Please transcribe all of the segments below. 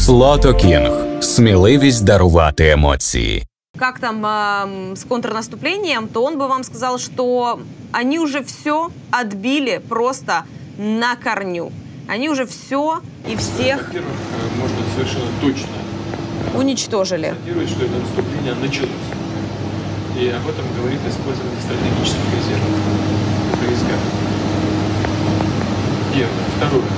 Слото Кінг. Сміливість дарувати емоції. Как там с контрнаступлением, то он бы вам сказал, что они уже все отбили просто на корню. Они уже все и всех... Во-первых, можно совершенно точно уничтожили. констатировать, что это наступление началось. И об этом говорит использование стратегических резервов в войсках. Первое. Второе.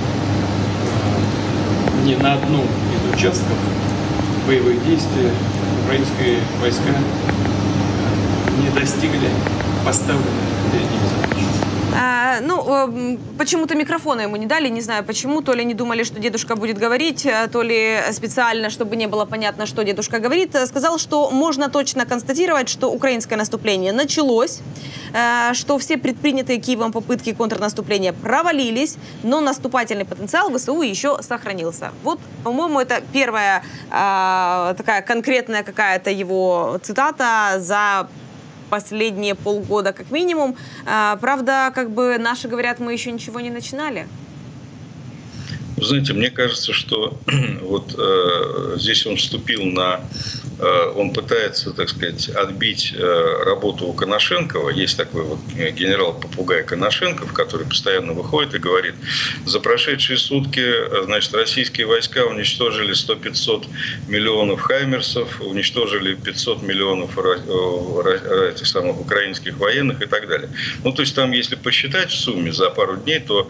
Ни на одном из участков боевых действий украинские войска не достигли поставленных перед ними задач. Почему-то микрофона ему не дали, не знаю почему. То ли они думали, что дедушка будет говорить, то ли специально, чтобы не было понятно, что дедушка говорит. Сказал, что можно точно констатировать, что украинское наступление началось, что все предпринятые Киевом попытки контрнаступления провалились, но наступательный потенциал ВСУ еще сохранился. Вот, по-моему, это первая такая конкретная какая-то его цитата за последние полгода как минимум. Правда, как бы наши говорят, мы еще ничего не начинали. Вы знаете, мне кажется, что вот здесь он вступил на... Он пытается, так сказать, отбить работу у Коношенкова. Есть такой вот генерал-попугай Коношенков, который постоянно выходит и говорит: за прошедшие сутки, значит, российские войска уничтожили 100-500 миллионов хаймерсов, уничтожили 500 миллионов этих самых украинских военных и так далее. Ну, то есть там, если посчитать в сумме за пару дней, то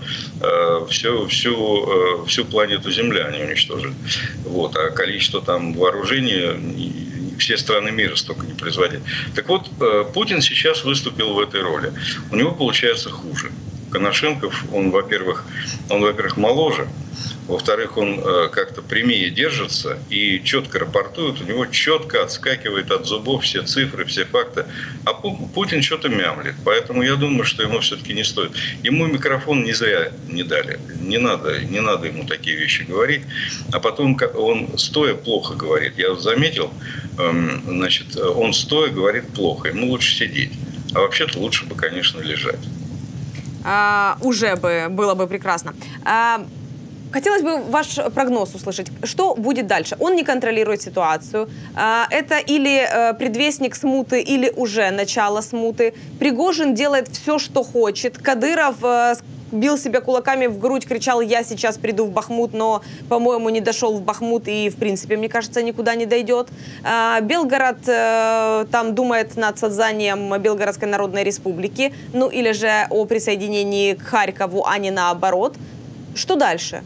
всю планету Земля они уничтожили. Вот. А количество там вооружения все страны мира столько не производили. Так вот, Путин сейчас выступил в этой роли. У него получается хуже. Коношенков, он, во-первых, моложе. Во-вторых, он как-то прямее держится и четко рапортует. У него четко отскакивает от зубов все цифры, все факты. А Путин что-то мямлит. Поэтому я думаю, что ему все-таки не стоит. Ему микрофон не зря не дали. Не надо ему такие вещи говорить. А потом он стоя плохо говорит. Я вот заметил, значит, он стоя говорит плохо. Ему лучше сидеть. А вообще-то лучше бы, конечно, лежать. Уже было бы прекрасно. Хотелось бы ваш прогноз услышать. Что будет дальше? Он не контролирует ситуацию. Это или предвестник смуты, или уже начало смуты. Пригожин делает все, что хочет. Кадыров бил себя кулаками в грудь, кричал: я сейчас приду в Бахмут, но, по-моему, не дошел в Бахмут и, в принципе, мне кажется, никуда не дойдет. Белгород там думает над созданием Белгородской Народной Республики, ну или же о присоединении к Харькову, а не наоборот. Что дальше?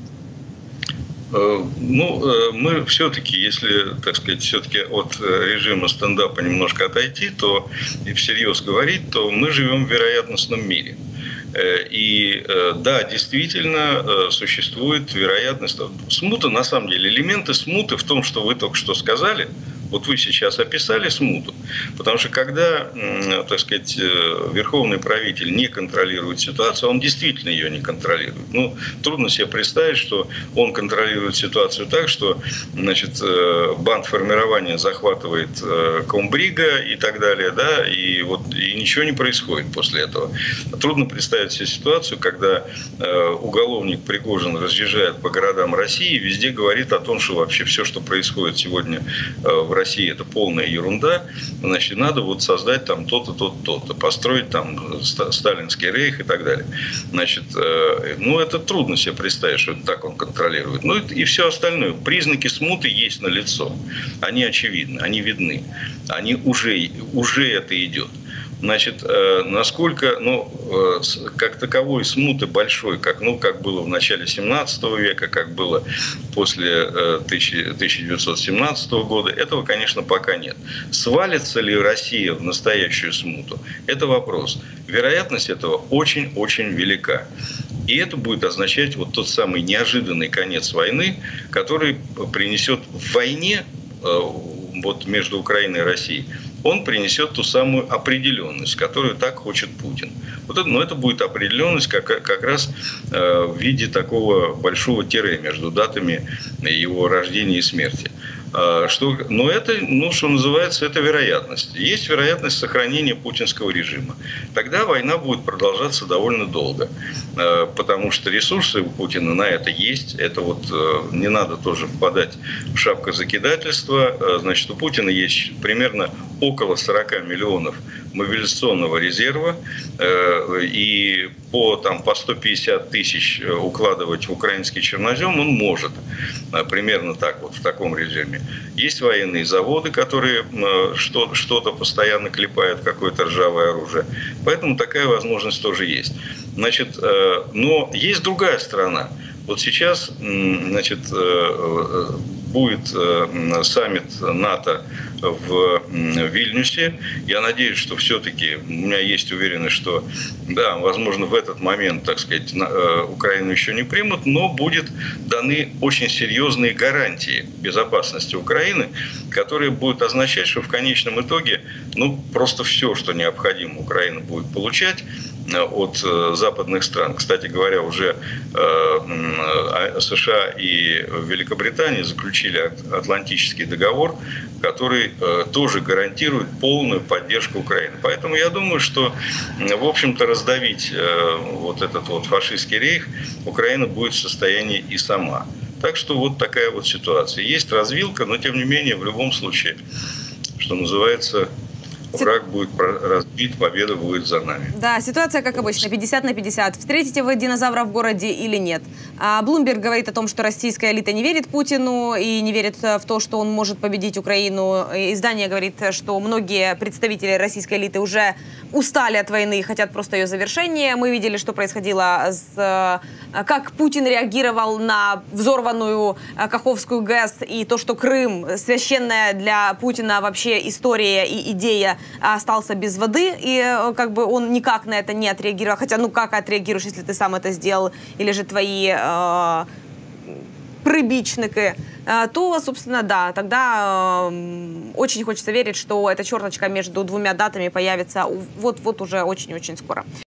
Ну, мы все-таки, если, так сказать, все-таки от режима стендапа немножко отойти, то и всерьез говорить, то мы живем в вероятностном мире. И да, действительно существует вероятность. Смута, на самом деле, элементы смуты в том, что вы только что сказали. Вот вы сейчас описали смуту, потому что когда, так сказать, верховный правитель не контролирует ситуацию, он действительно ее не контролирует. Ну, трудно себе представить, что он контролирует ситуацию так, что, значит, бандформирование захватывает комбрига и так далее, да, и ничего не происходит после этого. Трудно представить себе ситуацию, когда уголовник Пригожин разъезжает по городам России и везде говорит о том, что вообще все, что происходит сегодня в России, это полная ерунда, значит, надо вот создать там то-то, то-то, то-то, построить там сталинский рейх и так далее. Значит, ну, это трудно себе представить, что так он контролирует. Ну, и все остальное. Признаки смуты есть налицо. Они очевидны, они видны. Они уже это идет. Значит, насколько, ну, как таковой смуты большой, как было в начале 17 века, как было после 1917 года, этого, конечно, пока нет. Свалится ли Россия в настоящую смуту? Это вопрос. Вероятность этого очень-очень велика. И это будет означать вот тот самый неожиданный конец войны, который принесет в войне вот между Украиной и Россией, он принесет ту самую определенность, которую так хочет Путин. Но это будет определенность как раз в виде такого большого тире между датами его рождения и смерти. Но это, что называется, это вероятность. Есть вероятность сохранения путинского режима. Тогда война будет продолжаться довольно долго, потому что ресурсы у Путина на это есть. Это вот не надо тоже впадать в шапкозакидательство. Значит, у Путина есть примерно около 40 миллионов мобилизационного резерва, и по 150 тысяч укладывать в украинский чернозем он может. Примерно так, вот в таком режиме. Есть военные заводы, которые что-то постоянно клепают, какое-то ржавое оружие. Поэтому такая возможность тоже есть. Значит, но есть другая сторона. Вот сейчас, значит, будет саммит НАТО в Вильнюсе. Я надеюсь, что все-таки у меня есть уверенность, что, да, возможно, в этот момент, так сказать, Украину еще не примут, но будут даны очень серьезные гарантии безопасности Украины, которые будут означать, что в конечном итоге, просто все, что необходимо, Украина будет получать от западных стран. Кстати говоря, уже США и Великобритания заключили Атлантический договор, который тоже гарантирует полную поддержку Украины. Поэтому я думаю, что, в общем-то, раздавить вот этот вот фашистский рейх Украина будет в состоянии и сама. Так что вот такая вот ситуация. Есть развилка, но тем не менее, в любом случае, что называется, враг будет разбит, победа будет за нами. Да, ситуация, как обычно, 50/50. Встретите вы динозавра в городе или нет? Блумберг говорит о том, что российская элита не верит Путину и не верит в то, что он может победить Украину. Издание говорит, что многие представители российской элиты уже устали от войны и хотят просто ее завершения. Мы видели, что происходило, как Путин реагировал на взорванную Каховскую ГЭС и то, что Крым, священная для Путина вообще история и идея, остался без воды, и как бы он никак на это не отреагировал. Хотя, как отреагируешь, если ты сам это сделал, или же твои прибічники, то, собственно, да, тогда очень хочется верить, что эта черточка между двумя датами появится вот уже очень-очень скоро.